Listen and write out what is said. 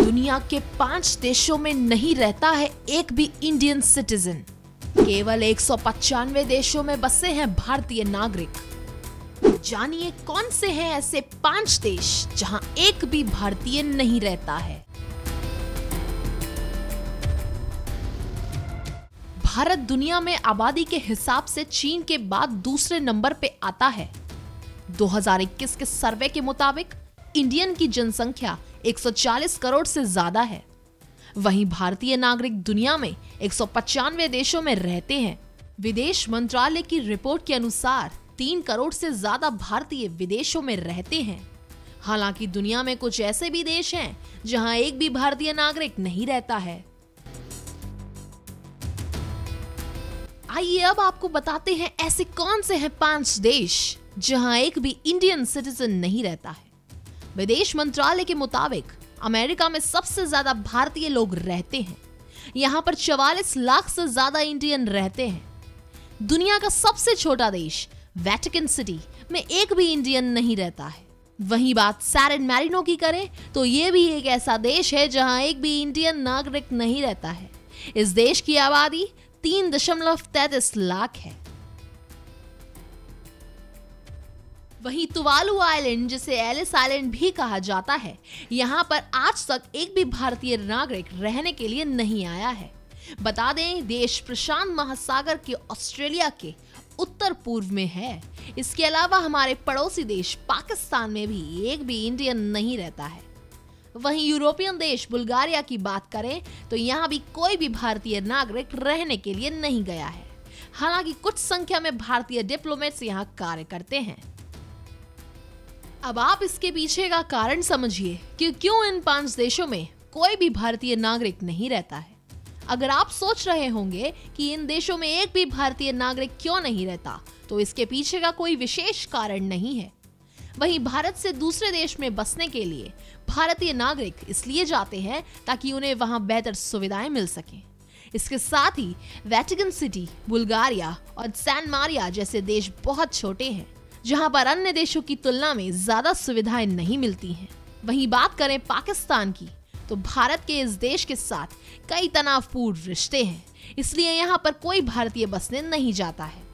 दुनिया के 5 देशों में नहीं रहता है एक भी इंडियन सिटीजन। केवल 195 देशों में बसे हैं भारतीय नागरिक। जानिए कौन से हैं ऐसे 5 देश जहां एक भी भारतीय नहीं रहता है। भारत दुनिया में आबादी के हिसाब से चीन के बाद दूसरे नंबर पे आता है। 2021 के सर्वे के मुताबिक इंडियन की जनसंख्या 140 करोड़ से ज्यादा है। वहीं भारतीय नागरिक दुनिया में 195 देशों में रहते हैं। विदेश मंत्रालय की रिपोर्ट के अनुसार 3 करोड़ से ज्यादा भारतीय विदेशों में रहते हैं। हालांकि दुनिया में कुछ ऐसे भी देश हैं जहां एक भी भारतीय नागरिक नहीं रहता है। आइए अब आपको बताते हैं ऐसे कौन से हैं 5 देश जहां एक भी इंडियन सिटीजन नहीं रहता है। विदेश मंत्रालय के मुताबिक अमेरिका में सबसे ज्यादा भारतीय लोग रहते हैं। यहां पर 44 लाख से ज्यादा इंडियन रहते हैं। दुनिया का सबसे छोटा देश वेटिकन सिटी में एक भी इंडियन नहीं रहता है। वहीं बात सैन मैरिनो की करें तो यह भी एक ऐसा देश है जहां एक भी इंडियन नागरिक नहीं रहता है। इस देश की आबादी 3.33 लाख है। वहीं तुवालू आइलैंड, जिसे एलिस आइलैंड भी कहा जाता है, यहां पर आज तक एक भी भारतीय नागरिक रहने के लिए नहीं आया है। बता दें, देश प्रशांत महासागर के ऑस्ट्रेलिया के उत्तर पूर्व में है। इसके अलावा हमारे पड़ोसी देश पाकिस्तान में भी एक भी इंडियन नहीं रहता है। वहीं यूरोपियन देश बुल्गारिया की बात करें तो यहाँ भी कोई भी भारतीय नागरिक रहने के लिए नहीं गया है। हालांकि कुछ संख्या में भारतीय डिप्लोमेट्स यहाँ कार्य करते हैं। अब आप इसके पीछे का कारण समझिए कि क्यों इन 5 देशों में कोई भी भारतीय नागरिक नहीं रहता है। अगर आप सोच रहे होंगे कि इन देशों में एक भी भारतीय नागरिक क्यों नहीं रहता, तो इसके पीछे का कोई विशेष कारण नहीं है। वहीं भारत से दूसरे देश में बसने के लिए भारतीय नागरिक इसलिए जाते हैं ताकि उन्हें वहां बेहतर सुविधाएं मिल सकें। इसके साथ ही वेटिकन सिटी, बुल्गारिया और सैन मारिया जैसे देश बहुत छोटे हैं, जहां पर अन्य देशों की तुलना में ज्यादा सुविधाएं नहीं मिलती हैं। वहीं बात करें पाकिस्तान की, तो भारत के इस देश के साथ कई तनावपूर्ण रिश्ते हैं, इसलिए यहाँ पर कोई भारतीय बसने नहीं जाता है।